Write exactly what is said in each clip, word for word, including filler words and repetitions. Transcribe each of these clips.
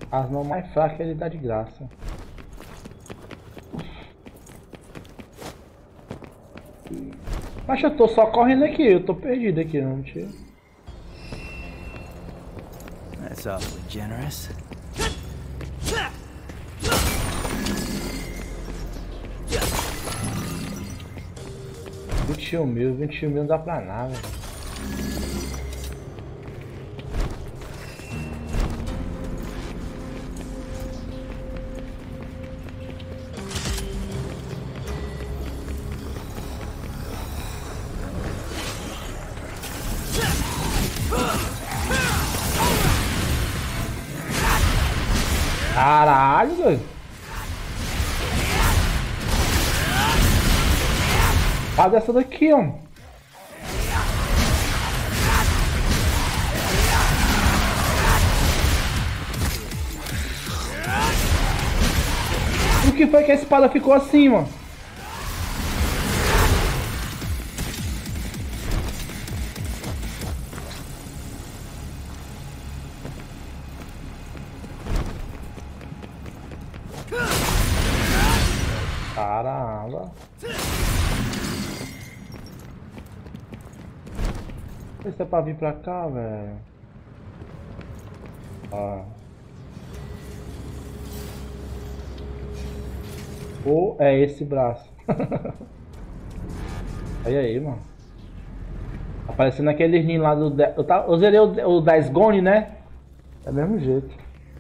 As mãos mais fracas ele dá de graça. Mas eu tô só correndo aqui, eu tô perdido aqui, não tio. That's awfully generous. vinte e um mil, vinte e um mil não dá pra nada. Caralho, doido. Faz essa daqui, ó. O que foi que a espada ficou assim, mano? Caramba. Isso é pra vir pra cá, velho. Ó. Ou é esse braço. Olha aí, mano. Aparecendo aquele ninho lá do... Eu, tá, eu zerei o, o da Sgone, né? É do mesmo jeito.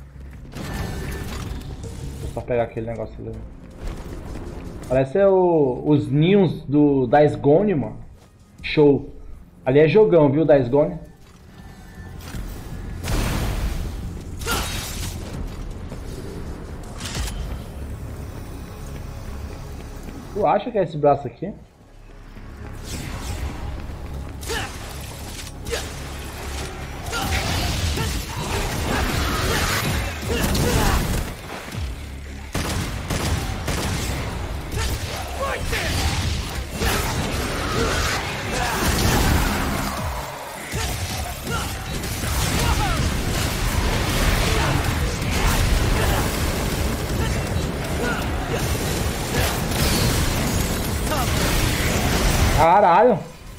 Vou só pegar aquele negócio ali. Parece o, os ninhos do, da Sgone, mano. Show. Ali é jogão, viu, da Sgone? Tu acha que é esse braço aqui? Caralho!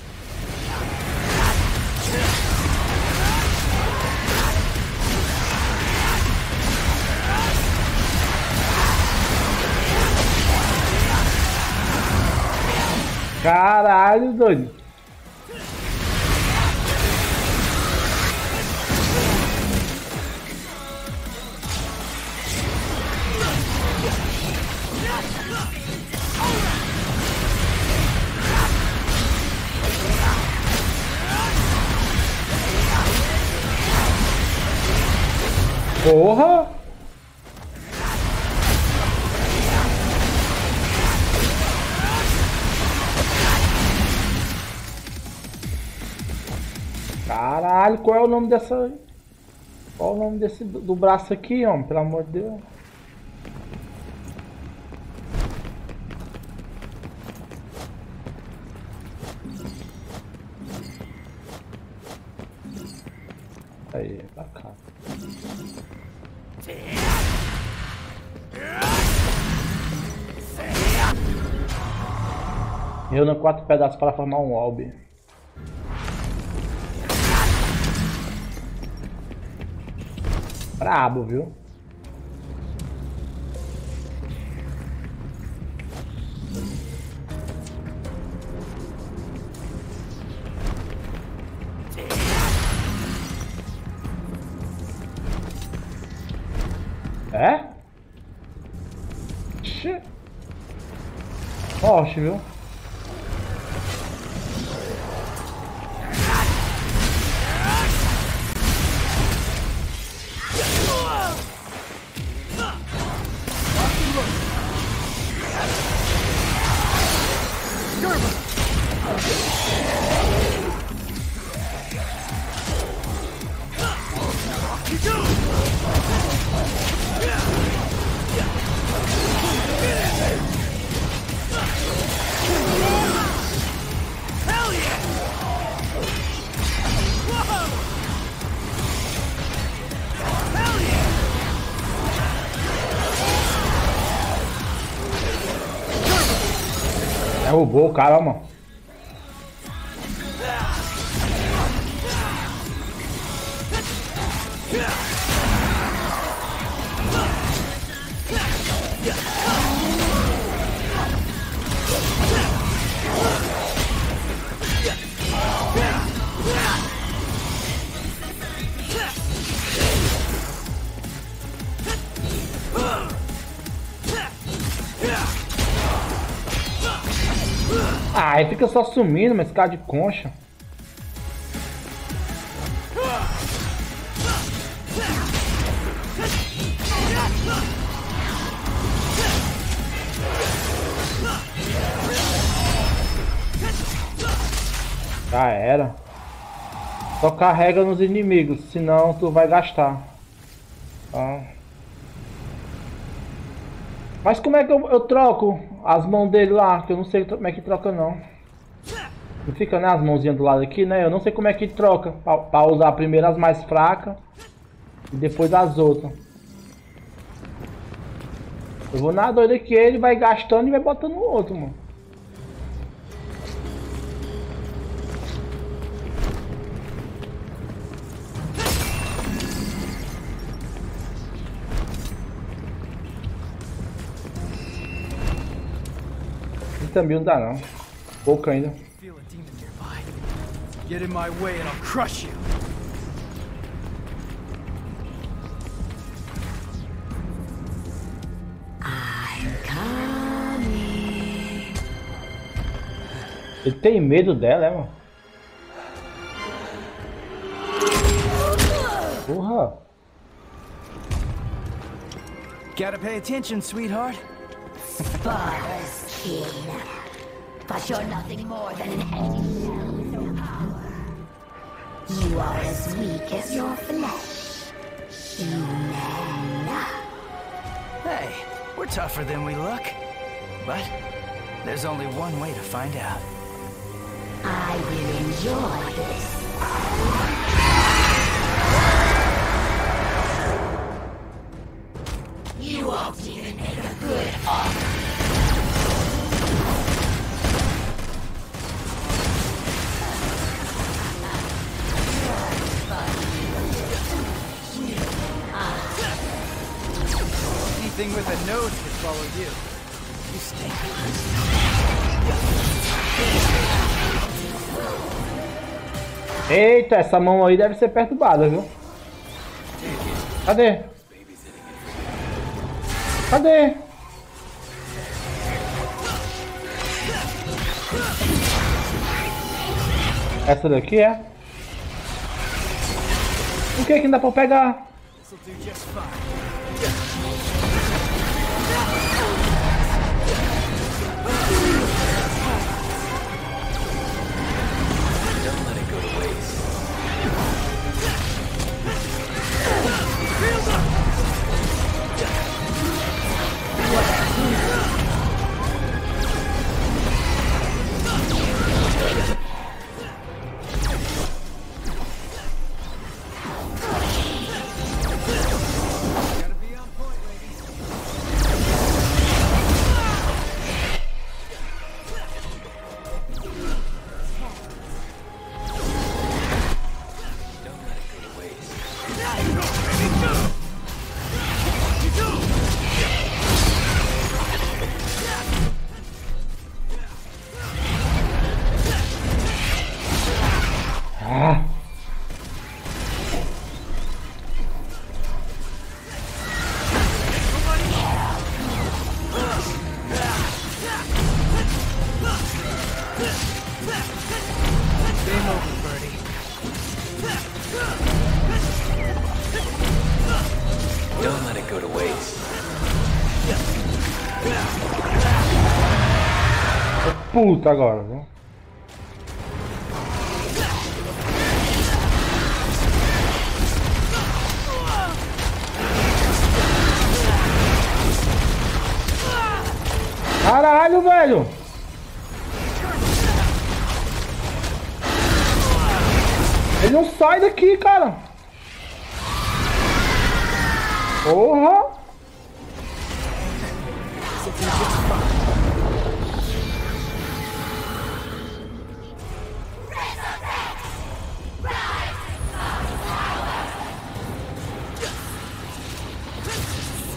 Caralho, doido! Porra! Caralho, qual é o nome dessa... Qual é o nome desse do, do braço aqui, homem? Pelo amor de Deus. Aí, pra cá. Reúna quatro pedaços para formar um orbe. Brabo, viu? É? Xê. Forte, viu? Derrubou o cara, mano. Ah, aí fica só sumindo, mas cara de concha. Já era. Só carrega nos inimigos, senão tu vai gastar. Tá. Mas como é que eu, eu troco as mãos dele lá? Que eu não sei como é que troca não. Não fica, né, as mãozinhas do lado aqui, né? Eu não sei como é que troca. Pra, pra usar primeiro as mais fracas e depois as outras. Eu vou na doida que ele vai gastando e vai botando o outro, mano. Também não dá não. Pouco ainda. Get in my way and I'll crush you. I'm coming. Ele tem medo dela, é, mano? Porra. Gotta pay attention, sweetheart. Sparta's king. But you're nothing more than an empty shell with no power. You are as weak as your flesh. Human. Hey, we're tougher than we look. But there's only one way to find out. I will enjoy this. You won't even make a good offer. Anything with a nose could follow you. You stink. Eita, essa mão aí deve ser perturbada, viu? Cadê? Cadê? Essa daqui é? O que que não dá pra pegar? Ah. Game over, Birdie. Don't let it go to waste. Puta agora, viu? Caralho, velho! Ele não sai daqui, cara! Porra!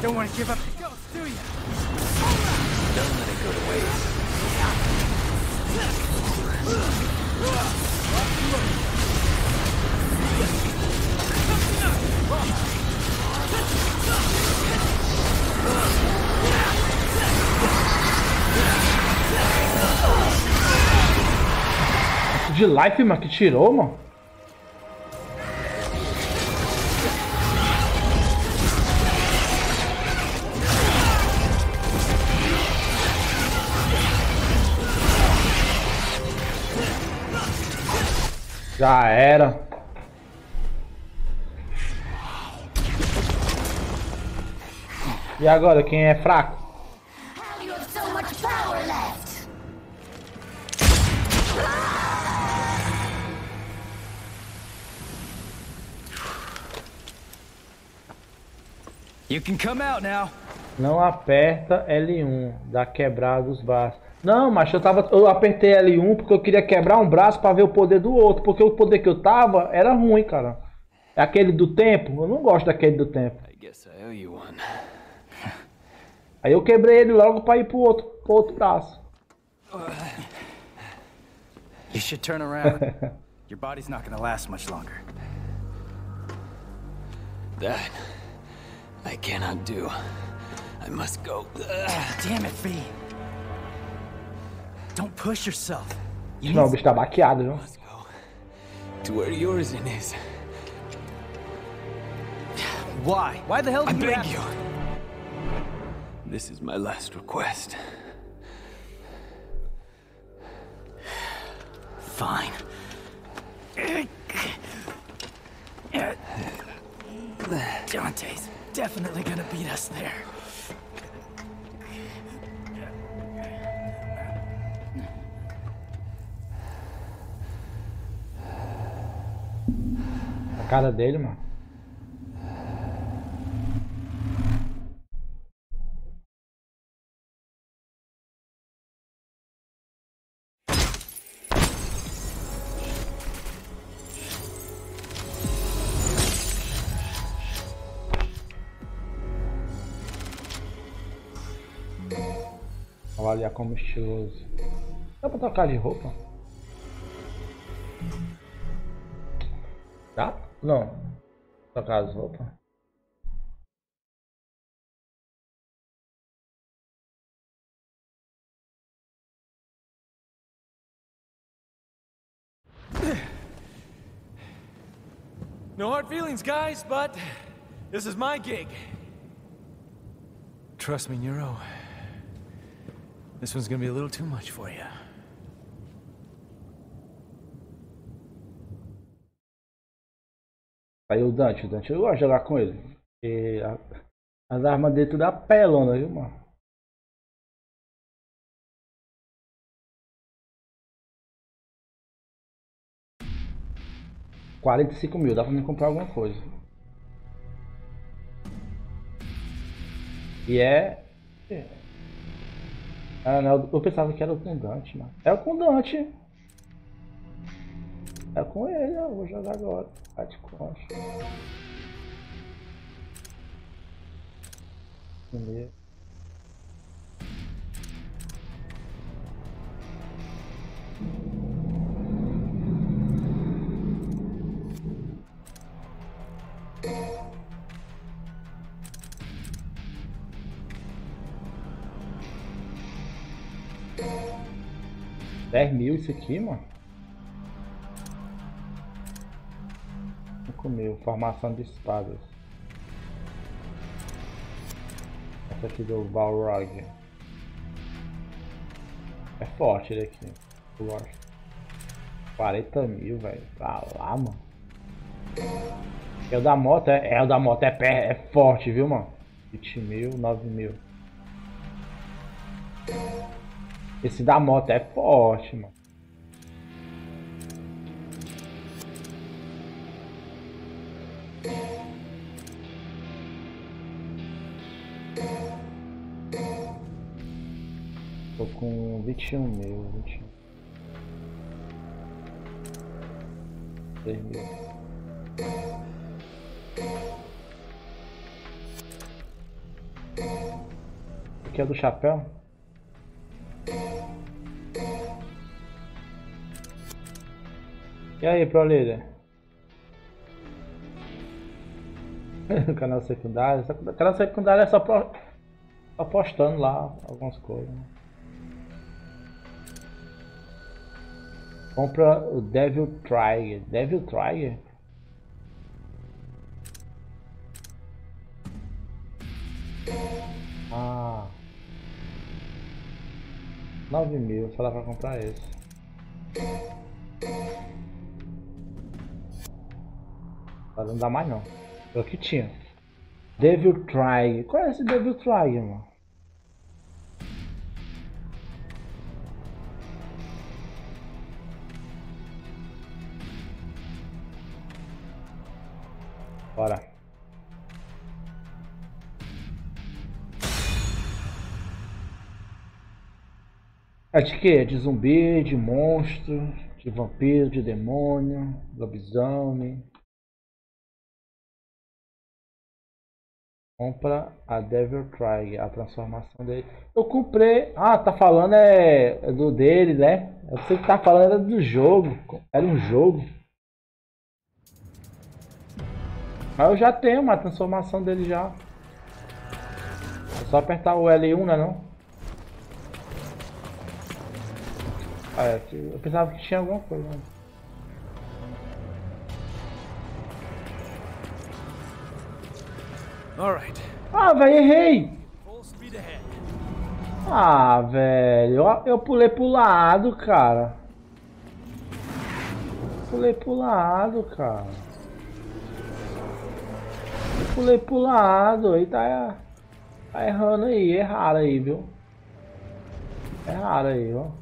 Don't want to give up the ghost, do you? Don't let it go to waste. De life, mano, que tirou, mano. Já era. E agora, quem é fraco? How you have so much power left? You can come out now. Não aperta L um, dá quebrada dos braços. Não, mas eu tava, eu apertei L um porque eu queria quebrar um braço pra ver o poder do outro, porque o poder que eu tava era ruim, cara. É aquele do tempo, eu não gosto daquele do tempo. I guess I owe you one. Aí eu quebrei ele logo pra ir pro outro, pro outro braço. You should turn around. Your body's not gonna last much longer. That I cannot do. I must go. Damn it, V. Don't push yourself. You Não, o need bicho tá baqueado, viu? Must go to where yours in is. Why? Why the hell I do you beg have you. This is my last request. Fine. Dante's definitely gonna beat us there. A cara dele, mano. Avaliar como estiloso. Dá pra trocar de roupa? Dá? Não. Trocar as roupas? No hard feelings, guys, but this is my gig. Trust me, Nero. This one's gonna be a little too much for you. Aí o Dante, o Dante, eu gosto de jogar com ele. E a, as armas dele tudo é apelona, viu, mano? quarenta e cinco mil, dá pra me comprar alguma coisa. E é... é. Ah, não, eu pensava que era com o Dante, mano. É com o Dante. É com ele, eu vou jogar agora. Vai de concha. Primeiro. dez mil isso aqui, mano. cinco mil, formação de espadas. Essa aqui do Balrog. É forte ele aqui. Eu gosto. quarenta mil, velho. Pra lá, mano. É o da moto, é, é o da moto, é, pé, é forte, viu, mano? vinte mil, nove mil. Esse da moto é forte, mano. Tô com vinte e um mil, vinte e um. dez mil. aqui é do chapéu. E aí, pro líder? Canal secundário. Canal secundário é só pro... só postando lá algumas coisas. Compra o Devil Trigger. Devil Trigger? Ah, nove mil, só dá pra comprar esse. Não dá mais não. É o que tinha. Devil Trigger. Qual é esse Devil Trigger, mano? Bora. É de quê? De zumbi, de monstro, de vampiro, de demônio, lobisomem. Compra a Devil Trigger, a transformação dele. Eu comprei. Ah, tá falando é, é do dele, né? Eu sei que tá falando era do jogo. Era um jogo. Mas eu já tenho uma transformação dele já. É só apertar o L um, né não? Ah, é, eu pensava que tinha alguma coisa. Né? Alright. Ah, velho, errei! Full speed ahead. Ah, velho, eu, eu pulei pro lado, cara. Pulei pro lado, cara. Eu pulei pro lado, aí tá, tá errando aí, erraram aí, viu? Erraram aí, ó.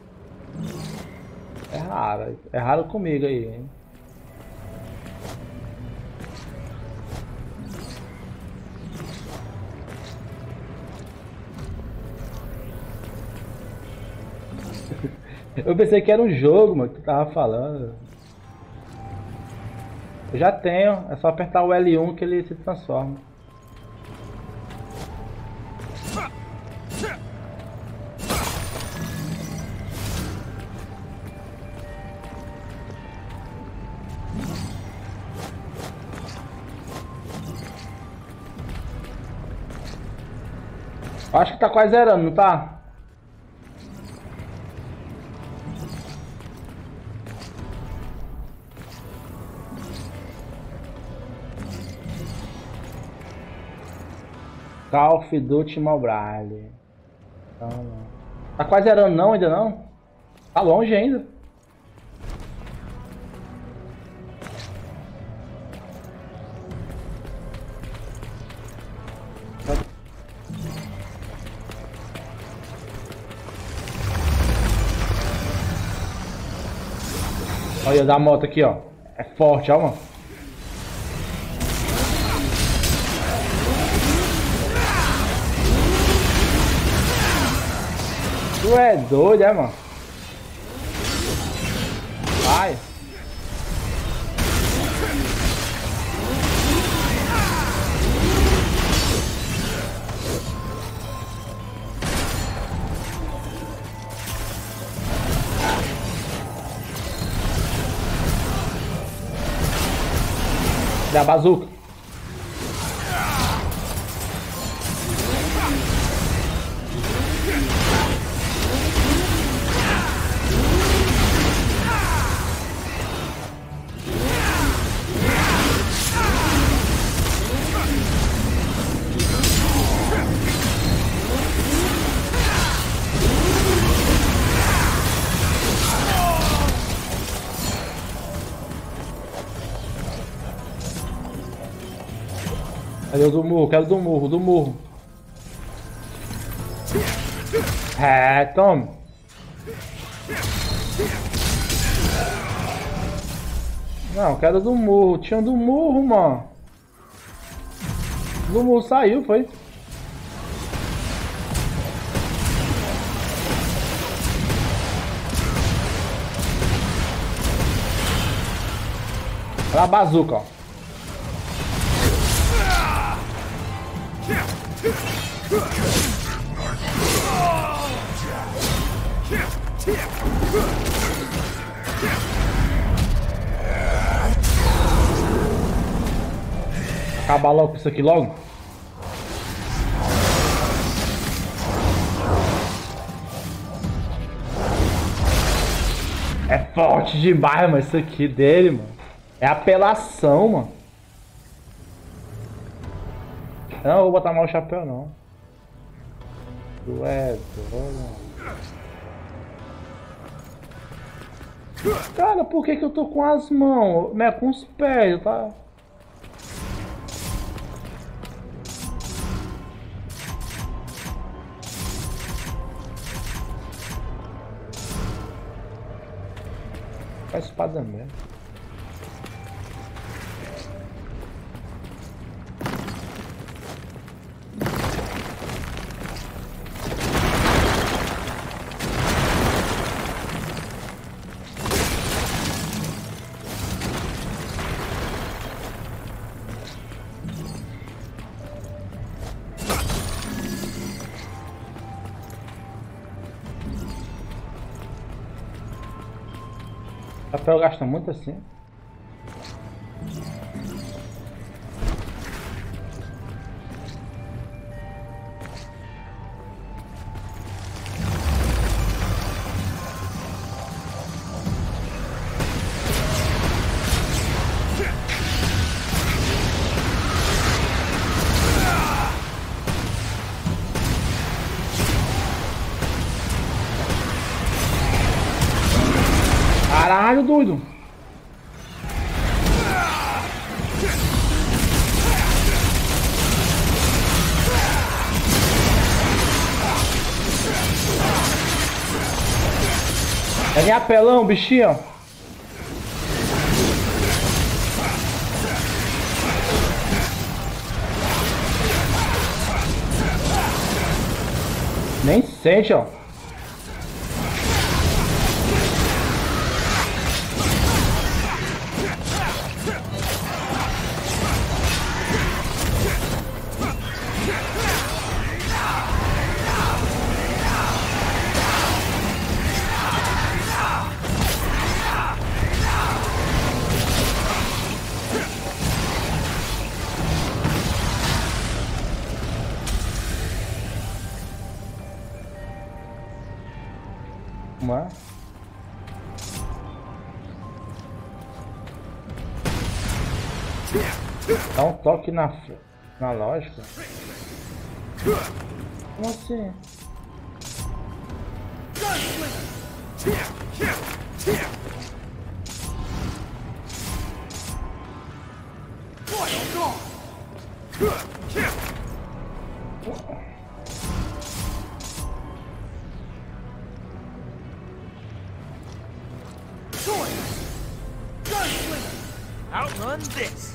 Erraram, erraram comigo aí, hein? Eu pensei que era um jogo, mano, que tu tava falando. Eu já tenho, é só apertar o L um que ele se transforma. Acho que tá quase zerando, não tá? Call of Duty Mobile. Não, não. Tá quase zerando não, ainda não? Tá longe ainda. Olha da moto aqui, ó. É forte, ó, mano. Tu é doido, é, mano? Vai. Da bazuca. Cadê o do murro? Quero do murro, do murro. É, toma. Não, quero do murro. Tinha do murro, mano. Do murro saiu, foi? Olha a bazuca, ó. Acabar logo com isso aqui logo. É forte demais, mano, isso aqui dele, mano. É apelação, mano. Não, eu vou botar mal o chapéu, não. Tu é doido. Cara, por que que eu tô com as mãos? Né, com os pés, tá? A espada mesmo. O papel gasta muito assim. Caralho, doido! É nem apelão, bichinho! Nem sente, ó! Uma. Dá um toque na, na lógica. Como assim? Outrun this.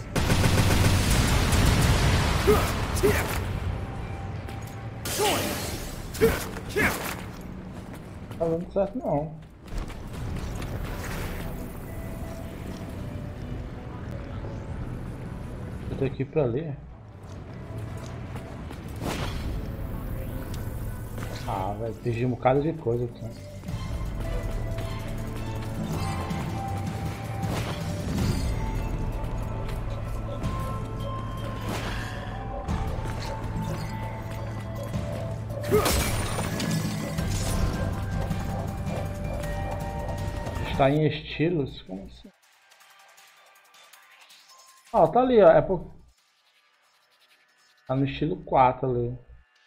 Tá dando certo não. Eu tenho que ir pra ali. Ah, velho, perdi um bocado de coisa aqui. Está em estilos? Como assim? Ó, tá ali, ó. É por... Tá no estilo quatro ali.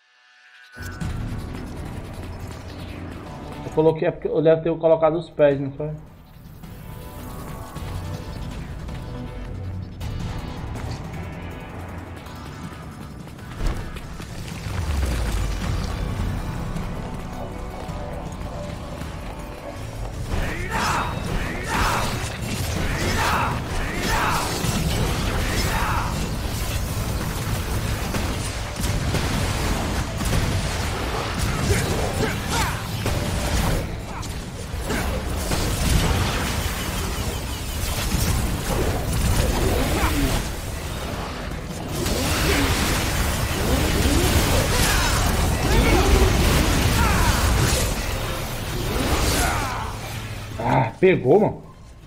Eu coloquei, é porque eu deve ter colocado os pés, não foi? Pegou, mano.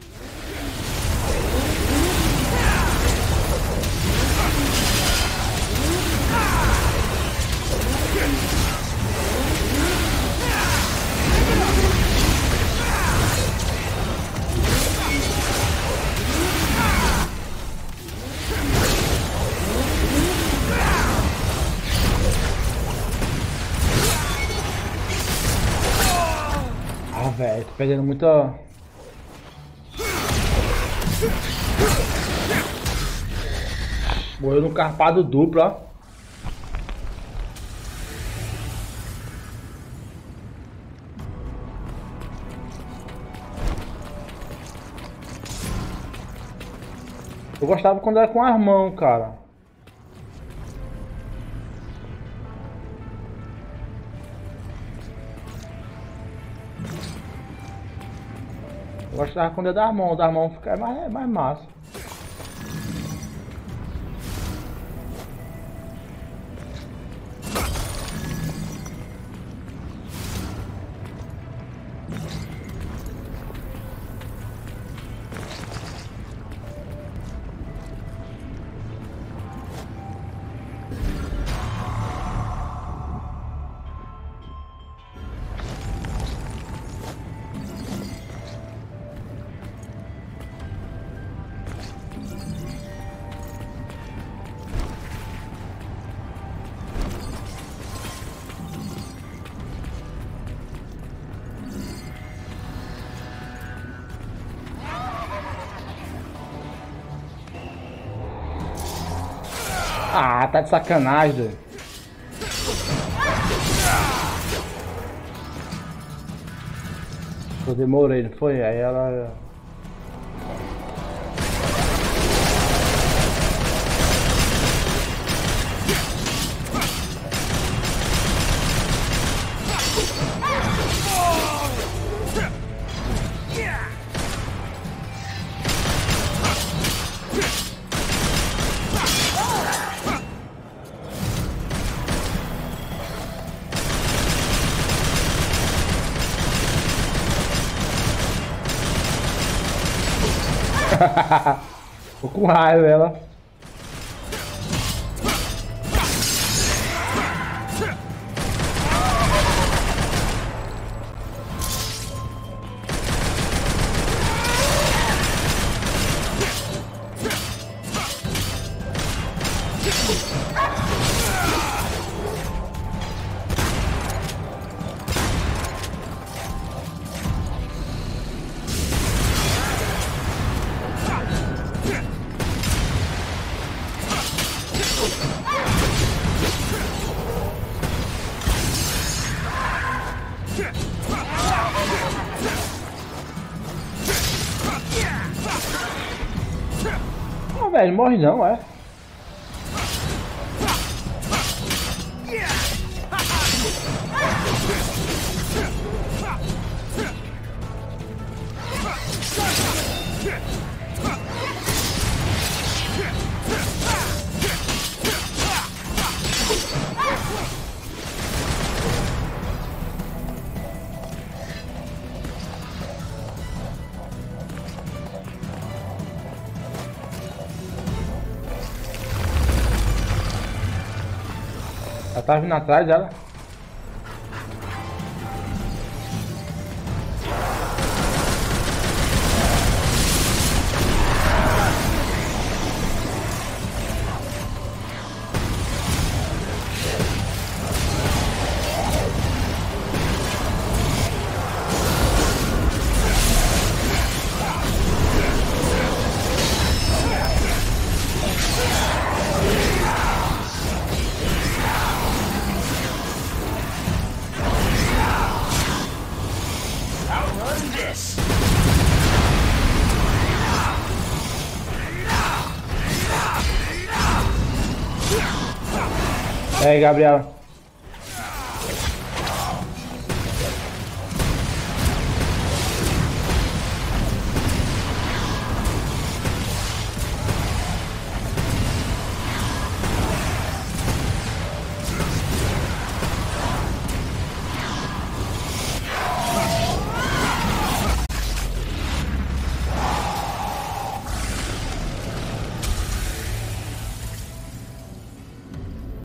Ah, velho, tô perdendo muita... Morreu no carpado duplo, ó. Eu gostava quando era com armão, cara. Eu gostava quando é da mão, da mão fica mais, é mais massa. Ah, tá de sacanagem, doido. Eu demorei, não foi? Aí ela... Tô com raiva ela. Não, velho, morre não, é. Ela tá vindo atrás dela. E aí, Gabriel?